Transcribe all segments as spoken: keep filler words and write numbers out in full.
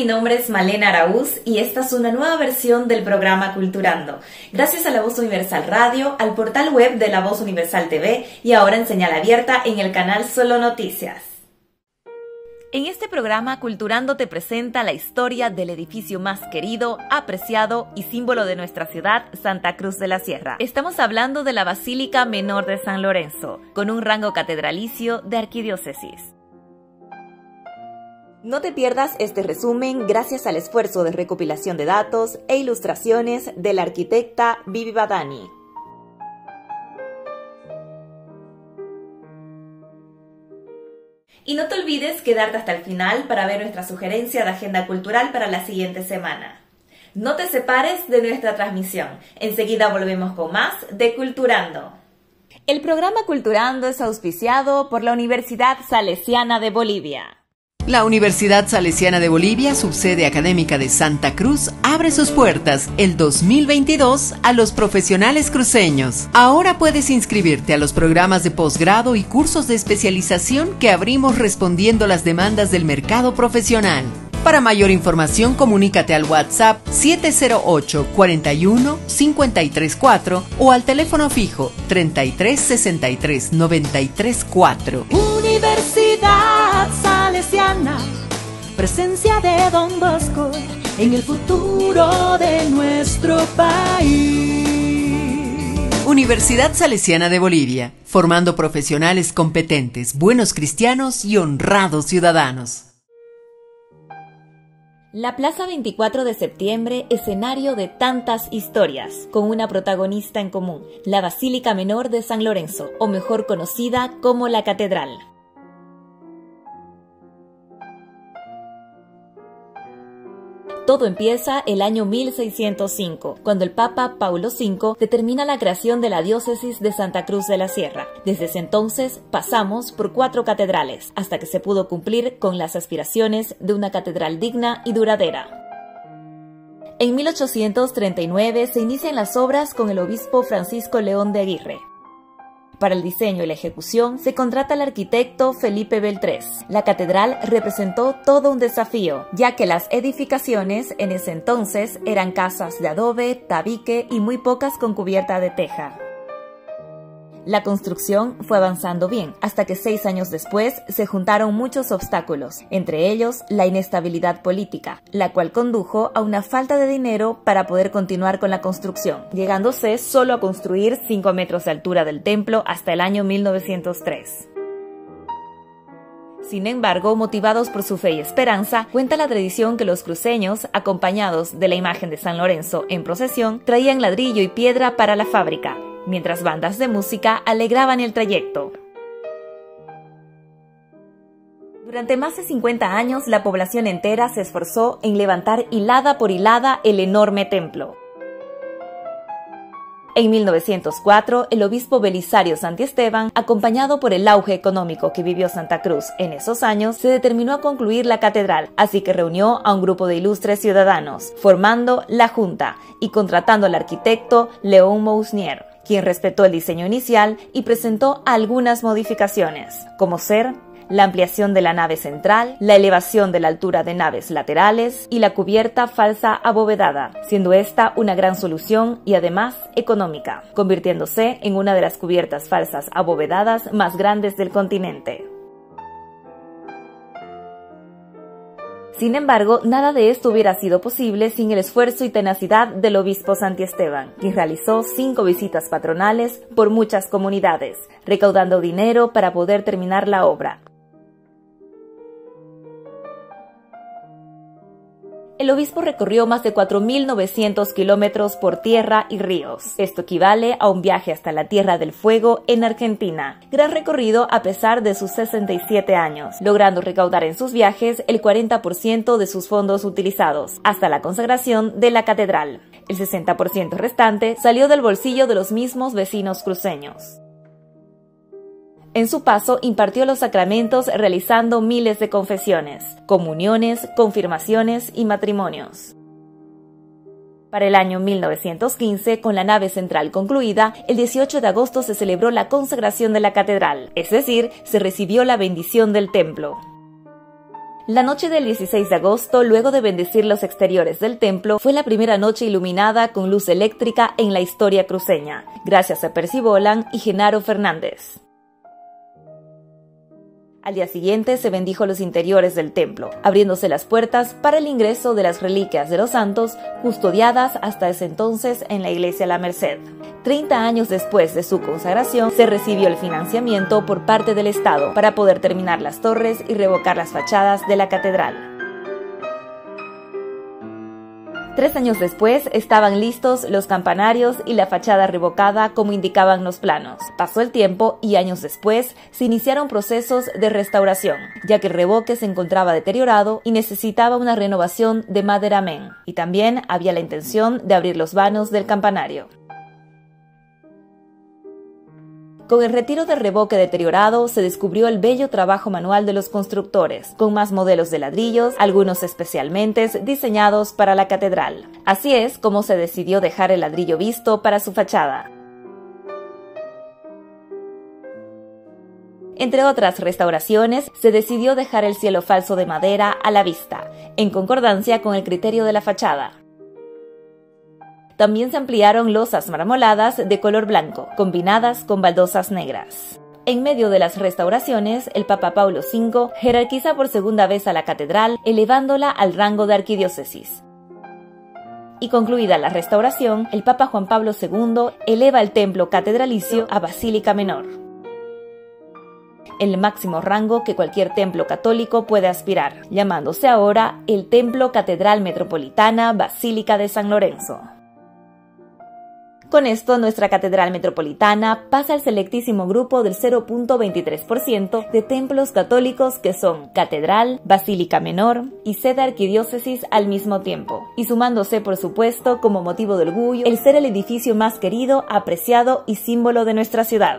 mi nombre es Malena Araúz y esta es una nueva versión del programa Culturando. Gracias a La Voz Universal Radio, al portal web de La Voz Universal T V y ahora en señal abierta en el canal Solo Noticias. En este programa, Culturando te presenta la historia del edificio más querido, apreciado y símbolo de nuestra ciudad, Santa Cruz de la Sierra. Estamos hablando de la Basílica Menor de San Lorenzo, con un rango catedralicio de arquidiócesis. No te pierdas este resumen gracias al esfuerzo de recopilación de datos e ilustraciones de la arquitecta Vivi Badani. Y no te olvides quedarte hasta el final para ver nuestra sugerencia de agenda cultural para la siguiente semana. No te separes de nuestra transmisión. Enseguida volvemos con más de Culturando. El programa Culturando es auspiciado por la Universidad Salesiana de Bolivia. La Universidad Salesiana de Bolivia, subsede académica de Santa Cruz, abre sus puertas el dos mil veintidós a los profesionales cruceños. Ahora puedes inscribirte a los programas de posgrado y cursos de especialización que abrimos respondiendo las demandas del mercado profesional. Para mayor información, comunícate al WhatsApp siete cero ocho, cuatro uno, cinco tres cuatro o al teléfono fijo treinta y tres sesenta y tres noventa y tres cuatro. Universidad Salesiana, presencia de Don Bosco en el futuro de nuestro país. Universidad Salesiana de Bolivia, formando profesionales competentes, buenos cristianos y honrados ciudadanos. La Plaza veinticuatro de septiembre, escenario de tantas historias, con una protagonista en común, la Basílica Menor de San Lorenzo, o mejor conocida como la Catedral. Todo empieza el año mil seiscientos cinco, cuando el Papa Paulo quinto determina la creación de la diócesis de Santa Cruz de la Sierra. Desde ese entonces pasamos por cuatro catedrales, hasta que se pudo cumplir con las aspiraciones de una catedral digna y duradera. En mil ochocientos treinta y nueve se inician las obras con el obispo Francisco León de Aguirre. Para el diseño y la ejecución se contrata al arquitecto Felipe Beltrés. La catedral representó todo un desafío, ya que las edificaciones en ese entonces eran casas de adobe, tabique y muy pocas con cubierta de teja. La construcción fue avanzando bien, hasta que seis años después se juntaron muchos obstáculos, entre ellos la inestabilidad política, la cual condujo a una falta de dinero para poder continuar con la construcción, llegándose solo a construir cinco metros de altura del templo hasta el año mil novecientos tres. Sin embargo, motivados por su fe y esperanza, cuenta la tradición que los cruceños, acompañados de la imagen de San Lorenzo en procesión, traían ladrillo y piedra para la fábrica, mientras bandas de música alegraban el trayecto. Durante más de cincuenta años, la población entera se esforzó en levantar hilada por hilada el enorme templo. En mil novecientos cuatro, el obispo Belisario Santiesteban, acompañado por el auge económico que vivió Santa Cruz en esos años, se determinó a concluir la catedral, así que reunió a un grupo de ilustres ciudadanos, formando la Junta y contratando al arquitecto León Mousnier, quien respetó el diseño inicial y presentó algunas modificaciones, como ser la ampliación de la nave central, la elevación de la altura de naves laterales y la cubierta falsa abovedada, siendo esta una gran solución y además económica, convirtiéndose en una de las cubiertas falsas abovedadas más grandes del continente. Sin embargo, nada de esto hubiera sido posible sin el esfuerzo y tenacidad del obispo Santiesteban, quien realizó cinco visitas patronales por muchas comunidades, recaudando dinero para poder terminar la obra. El obispo recorrió más de cuatro mil novecientos kilómetros por tierra y ríos. Esto equivale a un viaje hasta la Tierra del Fuego en Argentina. Gran recorrido a pesar de sus sesenta y siete años, logrando recaudar en sus viajes el cuarenta por ciento de sus fondos utilizados, hasta la consagración de la catedral. El sesenta por ciento restante salió del bolsillo de los mismos vecinos cruceños. En su paso impartió los sacramentos realizando miles de confesiones, comuniones, confirmaciones y matrimonios. Para el año mil novecientos quince, con la nave central concluida, el dieciocho de agosto se celebró la consagración de la catedral, es decir, se recibió la bendición del templo. La noche del dieciséis de agosto, luego de bendecir los exteriores del templo, fue la primera noche iluminada con luz eléctrica en la historia cruceña, gracias a Percy Boland y Genaro Fernández. Al día siguiente se bendijo los interiores del templo, abriéndose las puertas para el ingreso de las reliquias de los santos, custodiadas hasta ese entonces en la iglesia La Merced. Treinta años después de su consagración, se recibió el financiamiento por parte del Estado para poder terminar las torres y revocar las fachadas de la catedral. Tres años después estaban listos los campanarios y la fachada revocada como indicaban los planos. Pasó el tiempo y años después se iniciaron procesos de restauración, ya que el revoque se encontraba deteriorado y necesitaba una renovación de maderamen, y también había la intención de abrir los vanos del campanario. Con el retiro del revoque deteriorado, se descubrió el bello trabajo manual de los constructores, con más modelos de ladrillos, algunos especialmente diseñados para la catedral. Así es como se decidió dejar el ladrillo visto para su fachada. Entre otras restauraciones, se decidió dejar el cielo falso de madera a la vista, en concordancia con el criterio de la fachada. También se ampliaron losas marmoladas de color blanco, combinadas con baldosas negras. En medio de las restauraciones, el Papa Paulo quinto jerarquiza por segunda vez a la catedral, elevándola al rango de arquidiócesis. Y concluida la restauración, el Papa Juan Pablo segundo eleva el templo catedralicio a Basílica Menor, el máximo rango que cualquier templo católico puede aspirar, llamándose ahora el Templo Catedral Metropolitana Basílica de San Lorenzo. Con esto, nuestra Catedral Metropolitana pasa al selectísimo grupo del cero punto veintitrés por ciento de templos católicos que son catedral, basílica menor y sede arquidiócesis al mismo tiempo, y sumándose por supuesto como motivo de orgullo el ser el edificio más querido, apreciado y símbolo de nuestra ciudad.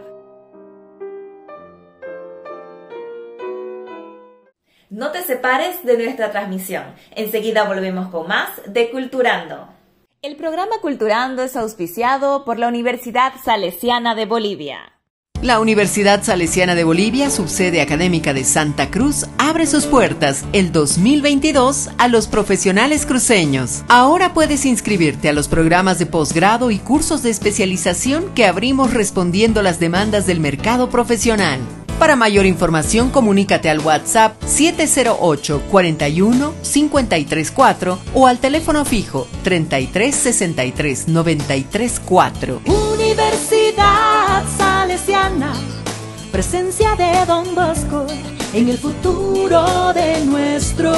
No te separes de nuestra transmisión, enseguida volvemos con más de Culturando. El programa Culturando es auspiciado por la Universidad Salesiana de Bolivia. La Universidad Salesiana de Bolivia, subsede académica de Santa Cruz, abre sus puertas el dos mil veintidós a los profesionales cruceños. Ahora puedes inscribirte a los programas de posgrado y cursos de especialización que abrimos respondiendo las demandas del mercado profesional. Para mayor información, comunícate al WhatsApp siete cero ocho, cuarenta y uno, cincuenta y tres cuatro o al teléfono fijo treinta y tres, sesenta y tres, noventa y tres cuatro. Universidad Salesiana, presencia de Don Bosco en el futuro de nuestro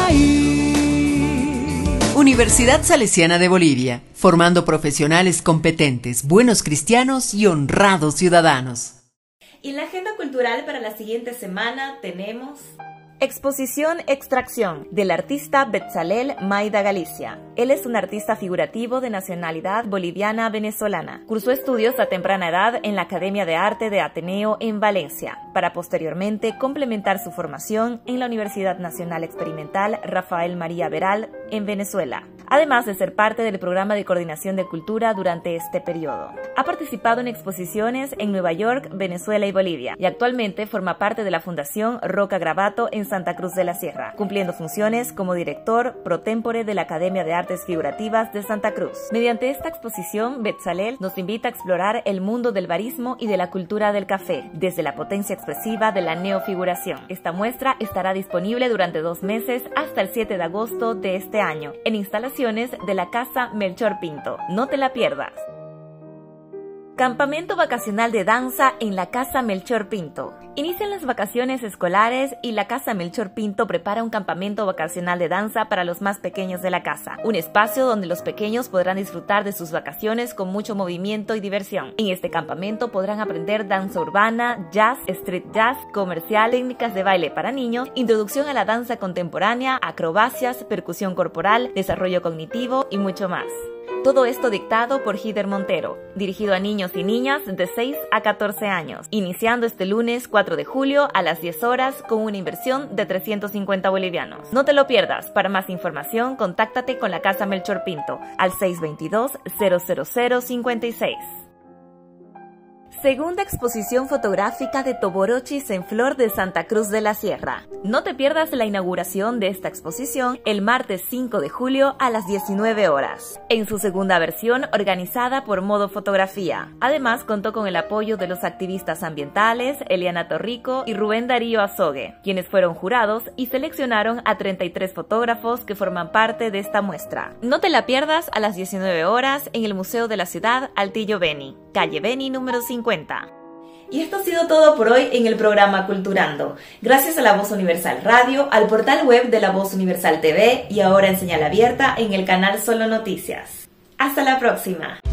país. Universidad Salesiana de Bolivia, formando profesionales competentes, buenos cristianos y honrados ciudadanos. Y en la agenda cultural para la siguiente semana tenemos Exposición Extracción del artista Betzalel Maida Galicia. Él es un artista figurativo de nacionalidad boliviana-venezolana. Cursó estudios a temprana edad en la Academia de Arte de Ateneo en Valencia, para posteriormente complementar su formación en la Universidad Nacional Experimental Rafael María Veral en Venezuela, además de ser parte del programa de coordinación de cultura durante este periodo. Ha participado en exposiciones en Nueva York, Venezuela y Bolivia, y actualmente forma parte de la Fundación Roca Gravato en Santa Cruz de la Sierra, cumpliendo funciones como director pro tempore de la Academia de Artes Figurativas de Santa Cruz. Mediante esta exposición, Betzalel nos invita a explorar el mundo del barismo y de la cultura del café, desde la potencia expresiva de la neofiguración. Esta muestra estará disponible durante dos meses hasta el siete de agosto de este año, en instalaciones de la Casa Melchor Pinto. No te la pierdas. Campamento vacacional de danza en la Casa Melchor Pinto. Inician las vacaciones escolares y la Casa Melchor Pinto prepara un campamento vacacional de danza para los más pequeños de la casa. Un espacio donde los pequeños podrán disfrutar de sus vacaciones con mucho movimiento y diversión. En este campamento podrán aprender danza urbana, jazz, street jazz, comercial, técnicas de baile para niños, introducción a la danza contemporánea, acrobacias, percusión corporal, desarrollo cognitivo y mucho más. Todo esto dictado por Hider Montero, dirigido a niños y niñas de seis a catorce años, iniciando este lunes cuatro de julio a las diez horas con una inversión de trescientos cincuenta bolivianos. No te lo pierdas. Para más información, contáctate con la Casa Melchor Pinto al seis dos dos, cero cero cero, cinco seis. Segunda exposición fotográfica de Toborochis en Flor de Santa Cruz de la Sierra. No te pierdas la inauguración de esta exposición el martes cinco de julio a las diecinueve horas, en su segunda versión organizada por Modo Fotografía. Además, contó con el apoyo de los activistas ambientales Eliana Torrico y Rubén Darío Azogue, quienes fueron jurados y seleccionaron a treinta y tres fotógrafos que forman parte de esta muestra. No te la pierdas a las diecinueve horas en el Museo de la Ciudad Altillo Beni, calle Beni número cincuenta. Y esto ha sido todo por hoy en el programa Culturando. Gracias a La Voz Universal Radio, al portal web de La Voz Universal T V y ahora en señal abierta en el canal Solo Noticias. ¡Hasta la próxima!